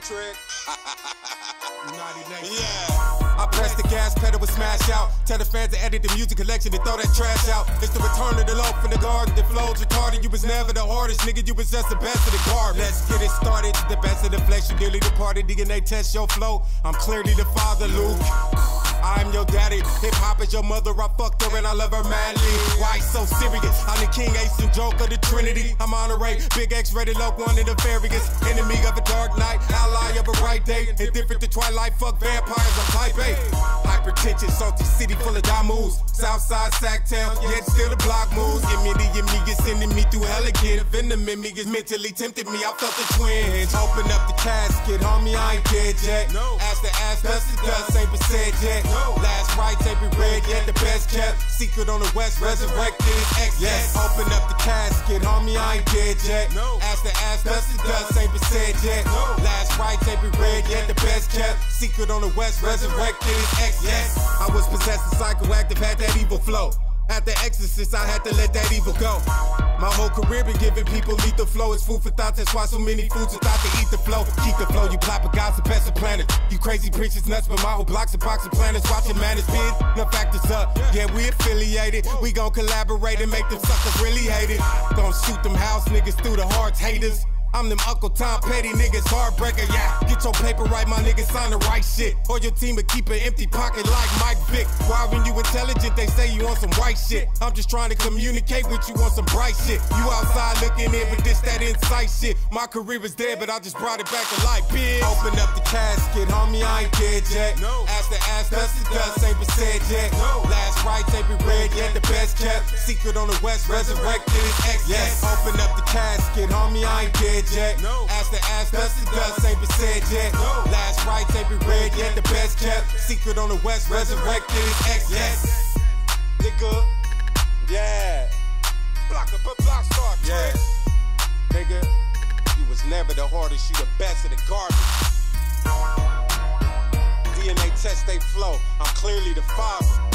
trick. Yeah. I press the gas pedal and smash out. Tell the fans to edit the music collection and throw that trash out. It's the return of the loaf from the garden that flows retarded. You was never the hardest, nigga. You was just the best of the garbage. Let's get it started. The best of the flesh. You dearly departed. DNA test your flow. I'm clearly the father, Luke. I'm your daddy. Hip-hop is your mother. I fucked her and I love her madly. Why so serious? I'm the king, ace, and joke of the Trinity. I'm honorary. Big X-rated loc, one of the fairies. Enemy of a dark night. Ally of a right day. Indifferent to twilight. Fuck vampires. I'm type A. Hypertension. Salty city full of moves. Southside Sacktown. Yet still the block moves. Immediate is sending me through hell again. Venom in me is mentally tempted me. I felt the twinge. Open up the casket. Homie, I ain't dead yet. Ask the ass, dust to dust. Ain't been said yet. Last rites ain't been read yet, the best kept secret on the west, resurrected is X. Yes, open up the casket, homie, I ain't dead yet. Ask the ass, dust to dust, ain't been said yet. Last rites ain't been read yet, the best kept secret on the west, resurrected is X. Yes, I was possessed and psychoactive, had that evil flow. At the exorcist, I had to let that evil go. My whole career been giving people lethal flow. It's food for thought, that's why so many foods are thought to eat the flow. Keep the flow, you plot, but God's the best of planet. You crazy preachers nuts, but my whole block's a box of planets. Watching man is big, no factors up. Yeah, we affiliated. We gon' collaborate and make them suckers really hate it. Gon' shoot them house niggas through the hearts, haters. I'm them Uncle Tom Petty niggas, heartbreaker, yeah. Get your paper right, my niggas sign the right shit. Or your team will keep an empty pocket like Mike Vick. Why when you intelligent, they say you on some white shit. I'm just trying to communicate with you on some bright shit. You outside looking in, but this that insight shit. My career is dead, but I just brought it back to life, bitch. Open up the casket, homie, I ain't dead yet. Ask the ass, dust to dust, ain't been said yet. Last rites ain't been read yet, the best kept secret on the west, resurrected is X. Yes, open up the casket, homie, I ain't dead yet. Ask the ass, dust to dust, ain't been said yet. Last rites ain't been read yet, the best kept secret on the west, resurrected is X. Yes, nigga, yeah. Block up a block star, yeah. Nigga, you was never the hardest, you the best of the garbage. DNA test they flow, I'm clearly the father.